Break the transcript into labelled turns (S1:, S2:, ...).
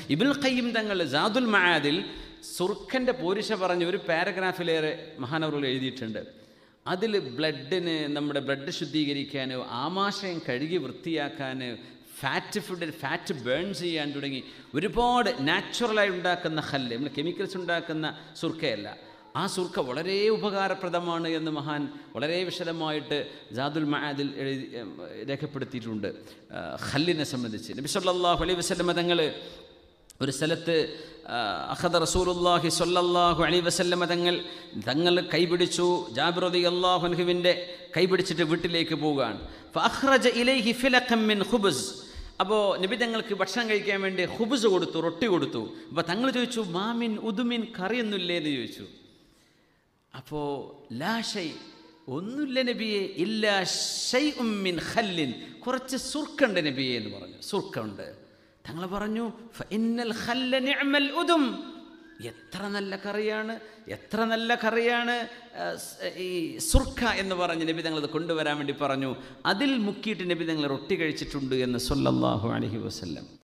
S1: ഇബ്നുൽ ഖയ്യിം തങ്ങൾ സാദുൽ മആദിൽ സുർഖൻ്റെ പോരിശ പറഞ്ഞ് ഒരു പാരഗ്രാഫിലേറെ മഹാനവറുകൾ എഴുതിയിട്ടുണ്ട്. അതിൽ ബ്ലഡിന്, നമ്മുടെ ബ്ലഡ് ശുദ്ധീകരിക്കാൻ, ആമാശയം കഴുകി വൃത്തിയാക്കാൻ, ഫാറ്റ് ബേൺ ചെയ്യാൻ തുടങ്ങി ഒരുപാട് നാച്ചുറലായി ഉണ്ടാക്കുന്ന ഹല്ല്, നമ്മൾ കെമിക്കൽസ് ഉണ്ടാക്കുന്ന സുർക്കയല്ല, ആ സുർക്ക വളരെ ഉപകാരപ്രദമാണ് എന്ന് മഹാൻ വളരെ വിശദമായിട്ട് സാദുൽ മആദിൽ രേഖപ്പെടുത്തിയിട്ടുണ്ട് ഹല്ലിനെ സംബന്ധിച്ച്. നബി സല്ലല്ലാഹു അലൈഹി വസല്ലം തങ്ങൾ ഒരു സ്ഥലത്ത് അഖദ റസൂലുള്ളാഹി സ്വല്ലല്ലാഹു അലൈഹി വസല്ലം തങ്ങൾ കൈപിടിച്ചു. ജാബിർ റളിയല്ലാഹു അൻഹുവിൻ്റെ കൈപിടിച്ചിട്ട് വീട്ടിലേക്ക് പോവുകയാണ്. ഫഅഖ്റജ ഇലൈഹി ഫിലഖൻ മിൻ ഖുബ്സ്. അപ്പോൾ നബി തങ്ങൾക്ക് ഭക്ഷണം കഴിക്കാൻ വേണ്ടി ഖുബ്സ് കൊടുത്തു, റൊട്ടി കൊടുത്തു. അപ്പോൾ തങ്ങൾ ചോദിച്ചു, മാമിൻ ഉദുമിൻ, കറിയൊന്നുമില്ലേ എന്ന് ചോദിച്ചു. അപ്പോൾ ലാ ഷൈ, ഒന്നുമില്ല നബിയെ, ഇല്ലാ ഷൈഉം മിൻ ഖല്ലിൻ, കുറച്ച് സുർക്കുണ്ട് നബിയെ എന്ന് പറഞ്ഞു. സുർക്കുണ്ട്. തങ്ങൾ പറഞ്ഞു, ഫഇന്നൽ ഖല്ല നിഅമൽ ഉദും, എത്ര നല്ല കറിയാണ്, എത്ര നല്ല കറിയാണ് ഈ സുർക്ക എന്ന് പറഞ്ഞ് നബി തങ്ങൾ അത് കൊണ്ടുവരാൻ വേണ്ടി പറഞ്ഞു. അതിൽ മുക്കിയിട്ട് നബി തങ്ങൾ റൊട്ടി കഴിച്ചിട്ടുണ്ട് എന്ന് സ്വല്ലല്ലാഹു അലൈഹി വസല്ലം.